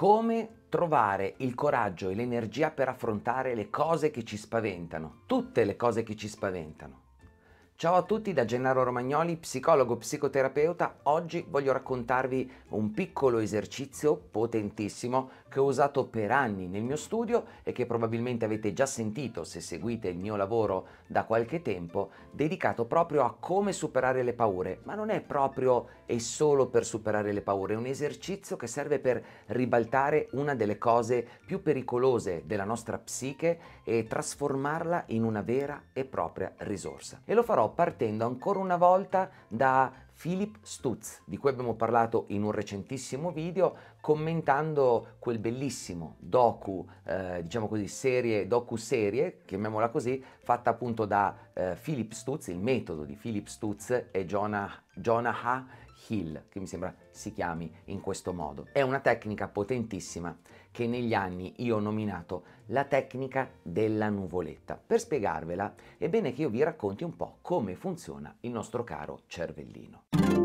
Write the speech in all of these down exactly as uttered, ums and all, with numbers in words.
come trovare il coraggio e l'energia per affrontare le cose che ci spaventano, tutte le cose che ci spaventano. Ciao a tutti da Gennaro Romagnoli, psicologo psicoterapeuta. Oggi voglio raccontarvi un piccolo esercizio potentissimo che ho usato per anni nel mio studio e che probabilmente avete già sentito se seguite il mio lavoro da qualche tempo, dedicato proprio a come superare le paure. Ma non è proprio e solo per superare le paure, è un esercizio che serve per ribaltare una delle cose più pericolose della nostra psiche e trasformarla in una vera e propria risorsa. E lo farò partendo ancora una volta da Philip Stutz, di cui abbiamo parlato in un recentissimo video commentando quel bellissimo docu, eh, diciamo così, serie, docu-serie, chiamiamola così, fatta appunto da eh, Philip Stutz, il metodo di Philip Stutz e Jonah, Jonah Hill, che mi sembra si chiami in questo modo. È una tecnica potentissima che negli anni io ho nominato la tecnica della nuvoletta. Per spiegarvela è bene che io vi racconti un po' come funziona il nostro caro cervellino.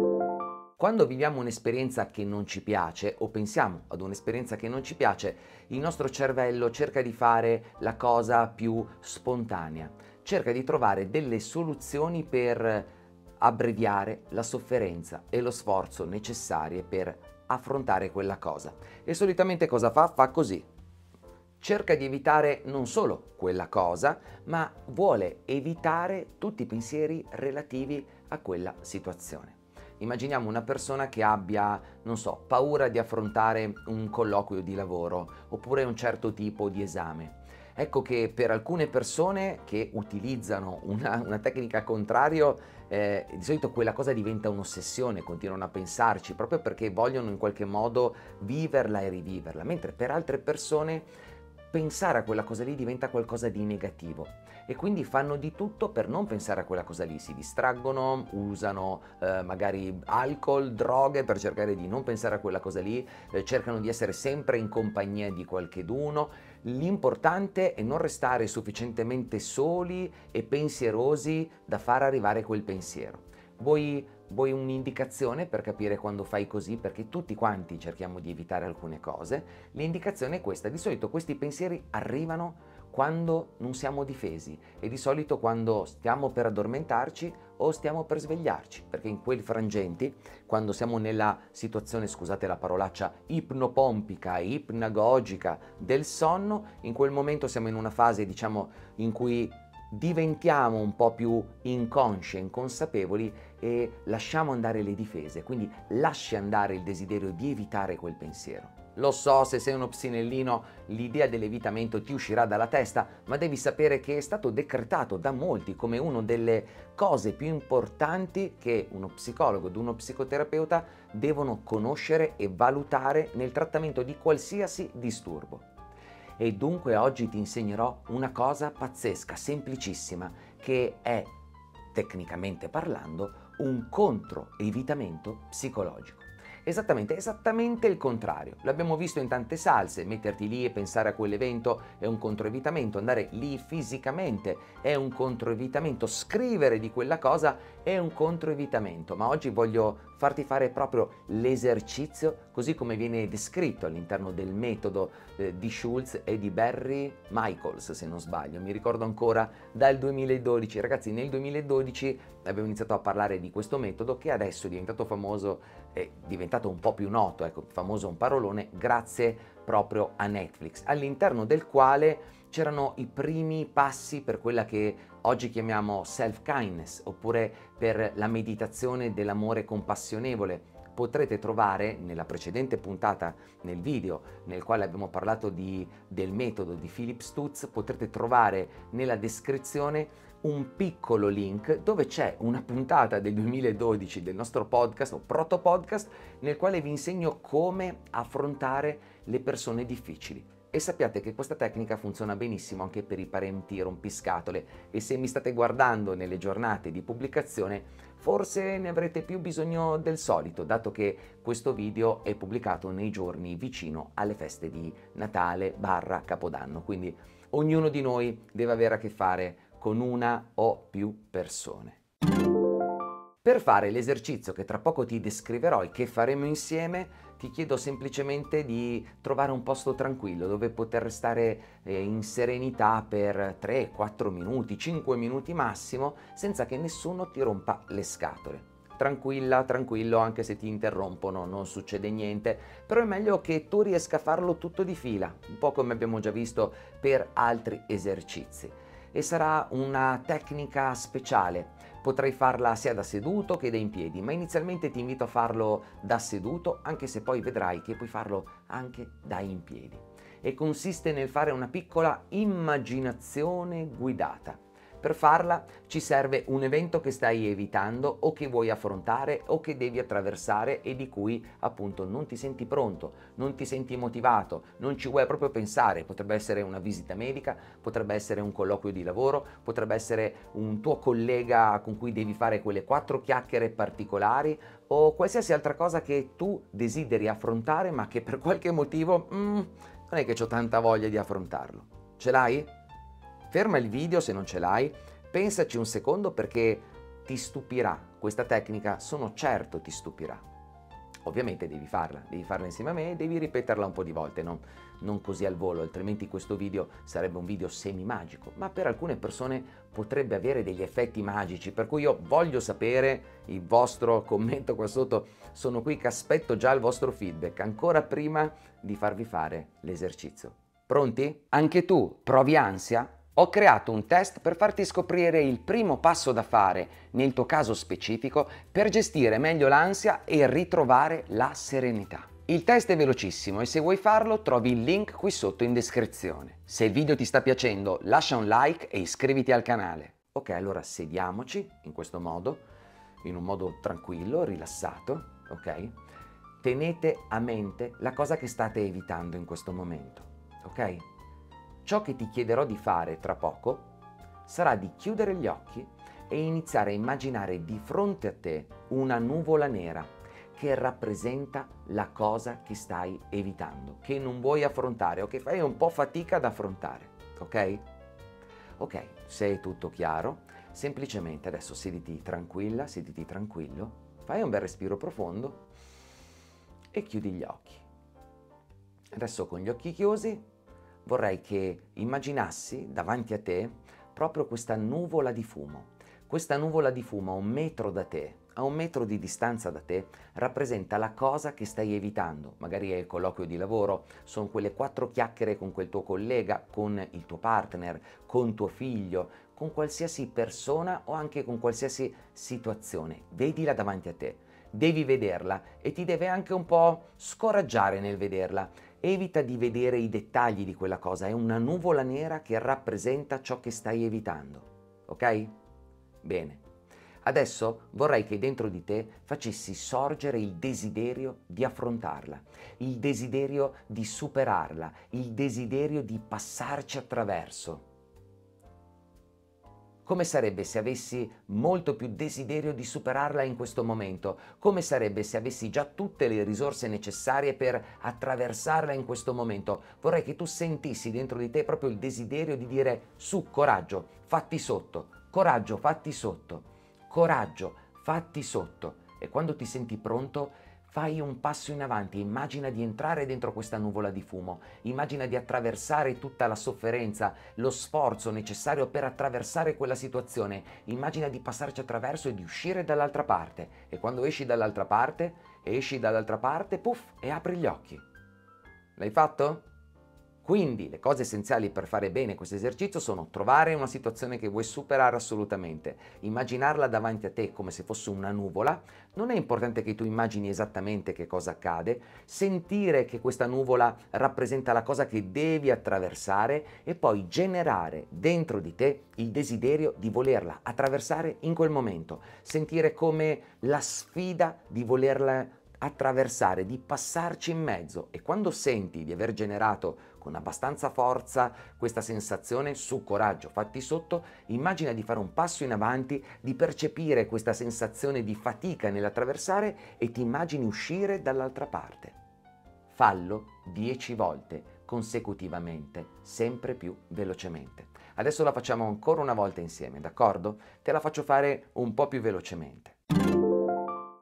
Quando viviamo un'esperienza che non ci piace o pensiamo ad un'esperienza che non ci piace, il nostro cervello cerca di fare la cosa più spontanea, cerca di trovare delle soluzioni per abbreviare la sofferenza e lo sforzo necessarie per affrontare quella cosa. E solitamente cosa fa? Fa così. Cerca di evitare non solo quella cosa, ma vuole evitare tutti i pensieri relativi a quella situazione. Immaginiamo una persona che abbia, non so, paura di affrontare un colloquio di lavoro oppure un certo tipo di esame. Ecco che per alcune persone che utilizzano una, una tecnica contrario, eh, di solito quella cosa diventa un'ossessione, continuano a pensarci proprio perché vogliono in qualche modo viverla e riviverla, mentre per altre persone pensare a quella cosa lì diventa qualcosa di negativo e quindi fanno di tutto per non pensare a quella cosa lì, si distraggono, usano eh, magari alcol, droghe per cercare di non pensare a quella cosa lì, eh, cercano di essere sempre in compagnia di qualcheduno. L'importante è non restare sufficientemente soli e pensierosi da far arrivare quel pensiero. Vuoi, vuoi un'indicazione per capire quando fai così? Perché tutti quanti cerchiamo di evitare alcune cose. L'indicazione è questa: di solito questi pensieri arrivano quando non siamo difesi e di solito quando stiamo per addormentarci o stiamo per svegliarci, perché in quei frangenti, quando siamo nella situazione, scusate la parolaccia, ipnopompica e ipnagogica del sonno, in quel momento siamo in una fase, diciamo, in cui diventiamo un po' più inconsci e inconsapevoli e lasciamo andare le difese, quindi lasci andare il desiderio di evitare quel pensiero. Lo so, se sei uno psinellino, l'idea dell'evitamento ti uscirà dalla testa, ma devi sapere che è stato decretato da molti come una delle cose più importanti che uno psicologo ed uno psicoterapeuta devono conoscere e valutare nel trattamento di qualsiasi disturbo. E dunque oggi ti insegnerò una cosa pazzesca, semplicissima, che è, tecnicamente parlando, un controevitamento psicologico. Esattamente, esattamente il contrario. L'abbiamo visto in tante salse, metterti lì e pensare a quell'evento è un controevitamento, andare lì fisicamente è un controevitamento, scrivere di quella cosa è un controevitamento, ma oggi voglio farti fare proprio l'esercizio così come viene descritto all'interno del metodo eh, di Schultz e di Barry Michaels, se non sbaglio. Mi ricordo ancora dal duemiladodici. Ragazzi, nel duemiladodici abbiamo iniziato a parlare di questo metodo che adesso è diventato famoso, è diventato un po' più noto, ecco, famoso un parolone, grazie proprio a Netflix, all'interno del quale c'erano i primi passi per quella che oggi chiamiamo self-kindness, oppure per la meditazione dell'amore compassionevole. Potrete trovare nella precedente puntata, nel video nel quale abbiamo parlato di, del metodo di Philip Stutz, potrete trovare nella descrizione un piccolo link dove c'è una puntata del duemiladodici del nostro podcast o proto podcast nel quale vi insegno come affrontare le persone difficili. E sappiate che questa tecnica funziona benissimo anche per i parenti rompiscatole e se mi state guardando nelle giornate di pubblicazione forse ne avrete più bisogno del solito, dato che questo video è pubblicato nei giorni vicino alle feste di Natale barra Capodanno, quindi ognuno di noi deve avere a che fare con una o più persone. Per fare l'esercizio che tra poco ti descriverò e che faremo insieme, ti chiedo semplicemente di trovare un posto tranquillo dove poter restare eh, in serenità per tre quattro minuti, cinque minuti massimo, senza che nessuno ti rompa le scatole. Tranquilla, tranquillo, anche se ti interrompono, non succede niente, però è meglio che tu riesca a farlo tutto di fila, un po' come abbiamo già visto per altri esercizi. E sarà una tecnica speciale. Potrai farla sia da seduto che da in piedi, ma inizialmente ti invito a farlo da seduto, anche se poi vedrai che puoi farlo anche da in piedi. E consiste nel fare una piccola immaginazione guidata. Per farla ci serve un evento che stai evitando o che vuoi affrontare o che devi attraversare e di cui appunto non ti senti pronto, non ti senti motivato, non ci vuoi proprio pensare. Potrebbe essere una visita medica, potrebbe essere un colloquio di lavoro, potrebbe essere un tuo collega con cui devi fare quelle quattro chiacchiere particolari o qualsiasi altra cosa che tu desideri affrontare ma che per qualche motivo mm, non è che ho tanta voglia di affrontarlo. Ce l'hai? Ferma il video se non ce l'hai, pensaci un secondo perché ti stupirà. Questa tecnica sono certo ti stupirà. Ovviamente devi farla, devi farla insieme a me e devi ripeterla un po' di volte, non, non così al volo, altrimenti questo video sarebbe un video semi-magico, ma per alcune persone potrebbe avere degli effetti magici, per cui io voglio sapere il vostro commento qua sotto, sono qui che aspetto già il vostro feedback, ancora prima di farvi fare l'esercizio. Pronti? Anche tu provi ansia? Ho creato un test per farti scoprire il primo passo da fare, nel tuo caso specifico, per gestire meglio l'ansia e ritrovare la serenità. Il test è velocissimo e se vuoi farlo trovi il link qui sotto in descrizione. Se il video ti sta piacendo lascia un like e iscriviti al canale. Ok, allora sediamoci in questo modo, in un modo tranquillo, rilassato, ok? Tenete a mente la cosa che state evitando in questo momento, ok? Ciò che ti chiederò di fare tra poco sarà di chiudere gli occhi e iniziare a immaginare di fronte a te una nuvola nera che rappresenta la cosa che stai evitando, che non vuoi affrontare o che fai un po' fatica ad affrontare, ok? Ok, se è tutto chiaro, semplicemente adesso sediti tranquilla, sediti tranquillo, fai un bel respiro profondo e chiudi gli occhi. Adesso con gli occhi chiusi vorrei che immaginassi davanti a te proprio questa nuvola di fumo. Questa nuvola di fumo a un metro da te, a un metro di distanza da te, rappresenta la cosa che stai evitando. Magari è il colloquio di lavoro, sono quelle quattro chiacchiere con quel tuo collega, con il tuo partner, con tuo figlio, con qualsiasi persona o anche con qualsiasi situazione. Vedila davanti a te. Devi vederla e ti deve anche un po' scoraggiare nel vederla. Evita di vedere i dettagli di quella cosa, è una nuvola nera che rappresenta ciò che stai evitando, ok? Bene. Adesso vorrei che dentro di te facessi sorgere il desiderio di affrontarla, il desiderio di superarla, il desiderio di passarci attraverso. Come sarebbe se avessi molto più desiderio di superarla in questo momento? Come sarebbe se avessi già tutte le risorse necessarie per attraversarla in questo momento? Vorrei che tu sentissi dentro di te proprio il desiderio di dire su, coraggio, fatti sotto, coraggio, fatti sotto, coraggio, fatti sotto. E quando ti senti pronto, fai un passo in avanti, immagina di entrare dentro questa nuvola di fumo, immagina di attraversare tutta la sofferenza, lo sforzo necessario per attraversare quella situazione, immagina di passarci attraverso e di uscire dall'altra parte. E quando esci dall'altra parte, esci dall'altra parte, puff, e apri gli occhi. L'hai fatto? Quindi le cose essenziali per fare bene questo esercizio sono trovare una situazione che vuoi superare assolutamente, immaginarla davanti a te come se fosse una nuvola, non è importante che tu immagini esattamente che cosa accade, sentire che questa nuvola rappresenta la cosa che devi attraversare e poi generare dentro di te il desiderio di volerla attraversare in quel momento, sentire come la sfida di volerla attraversare, di passarci in mezzo e quando senti di aver generato con abbastanza forza questa sensazione, su, coraggio, fatti sotto, immagina di fare un passo in avanti, di percepire questa sensazione di fatica nell'attraversare e ti immagini uscire dall'altra parte. Fallo dieci volte consecutivamente, sempre più velocemente. Adesso la facciamo ancora una volta insieme, d'accordo? Te la faccio fare un po' più velocemente.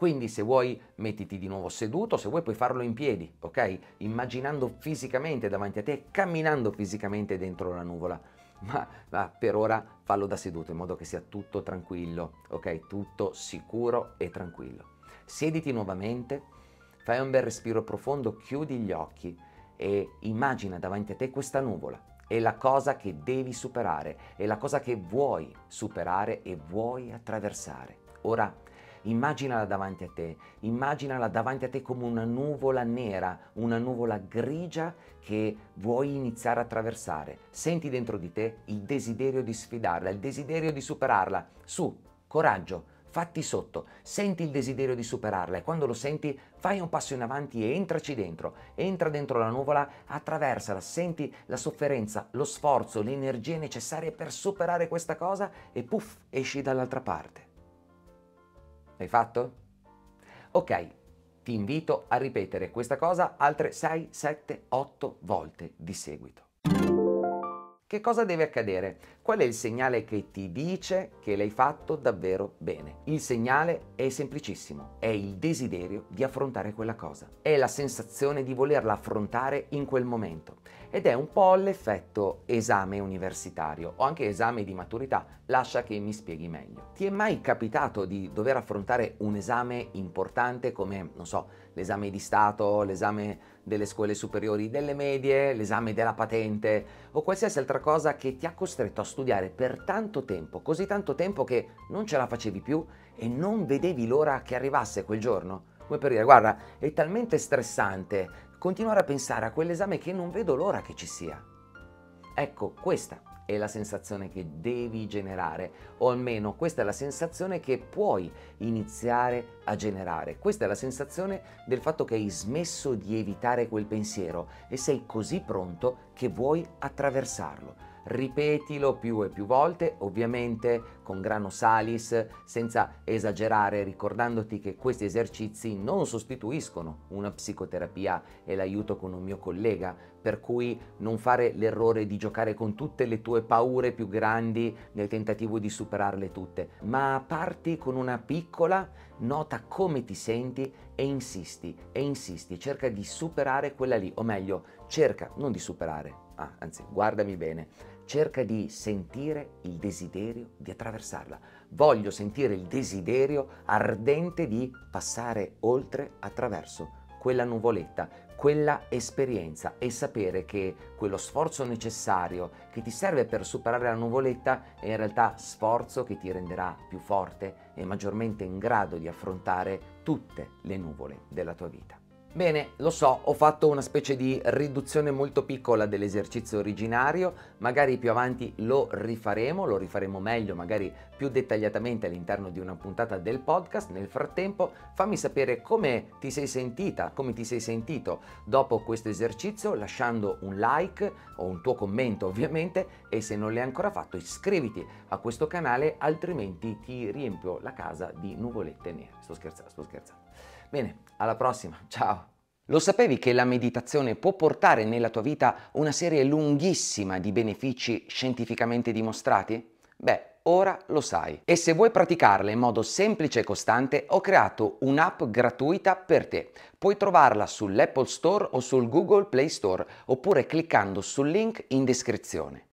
Quindi se vuoi mettiti di nuovo seduto, se vuoi puoi farlo in piedi, ok? Immaginando fisicamente davanti a te, camminando fisicamente dentro la nuvola. Ma, ma per ora fallo da seduto in modo che sia tutto tranquillo, ok? Tutto sicuro e tranquillo. Siediti nuovamente, fai un bel respiro profondo, chiudi gli occhi e immagina davanti a te questa nuvola. È la cosa che devi superare, è la cosa che vuoi superare e vuoi attraversare. Ora immaginala davanti a te, immaginala davanti a te come una nuvola nera, una nuvola grigia che vuoi iniziare a attraversare. Senti dentro di te il desiderio di sfidarla, il desiderio di superarla. Su, coraggio, fatti sotto, senti il desiderio di superarla e quando lo senti fai un passo in avanti e entraci dentro. Entra dentro la nuvola, attraversala, senti la sofferenza, lo sforzo, le energie necessarie per superare questa cosa e puff, esci dall'altra parte. L'hai fatto? Ok, ti invito a ripetere questa cosa altre sei, sette, otto volte di seguito. Che cosa deve accadere? Qual è il segnale che ti dice che l'hai fatto davvero bene? Il segnale è semplicissimo, è il desiderio di affrontare quella cosa, è la sensazione di volerla affrontare in quel momento ed è un po' l'effetto esame universitario o anche esame di maturità. Lascia che mi spieghi meglio. Ti è mai capitato di dover affrontare un esame importante come, non so, l'esame di Stato, l'esame delle scuole superiori, delle medie, l'esame della patente o qualsiasi altra cosa che ti ha costretto a studiare per tanto tempo, così tanto tempo che non ce la facevi più e non vedevi l'ora che arrivasse quel giorno? Come per dire, guarda, è talmente stressante continuare a pensare a quell'esame che non vedo l'ora che ci sia. Ecco, questa è la sensazione che devi generare, o almeno questa è la sensazione che puoi iniziare a generare. Questa è la sensazione del fatto che hai smesso di evitare quel pensiero e sei così pronto che vuoi attraversarlo. Ripetilo più e più volte, ovviamente con grano salis, senza esagerare, ricordandoti che questi esercizi non sostituiscono una psicoterapia e l'aiuto con un mio collega, per cui non fare l'errore di giocare con tutte le tue paure più grandi nel tentativo di superarle tutte, ma parti con una piccola, nota come ti senti e insisti, e insisti, cerca di superare quella lì, o meglio, cerca, non di superare, ah, anzi, guardami bene, cerca di sentire il desiderio di attraversarla. Voglio sentire il desiderio ardente di passare oltre attraverso quella nuvoletta, quella esperienza e sapere che quello sforzo necessario che ti serve per superare la nuvoletta è in realtà sforzo che ti renderà più forte e maggiormente in grado di affrontare tutte le nuvole della tua vita. Bene, lo so, ho fatto una specie di riduzione molto piccola dell'esercizio originario, magari più avanti lo rifaremo, lo rifaremo meglio, magari più dettagliatamente all'interno di una puntata del podcast. Nel frattempo fammi sapere come ti sei sentita, come ti sei sentito dopo questo esercizio, lasciando un like o un tuo commento ovviamente, e se non l'hai ancora fatto iscriviti a questo canale, altrimenti ti riempio la casa di nuvolette nere. Sto scherzando, sto scherzando. Bene, alla prossima, ciao! Lo sapevi che la meditazione può portare nella tua vita una serie lunghissima di benefici scientificamente dimostrati? Beh, ora lo sai. E se vuoi praticarla in modo semplice e costante, ho creato un'app gratuita per te. Puoi trovarla sull'Apple Store o sul Google Play Store, oppure cliccando sul link in descrizione.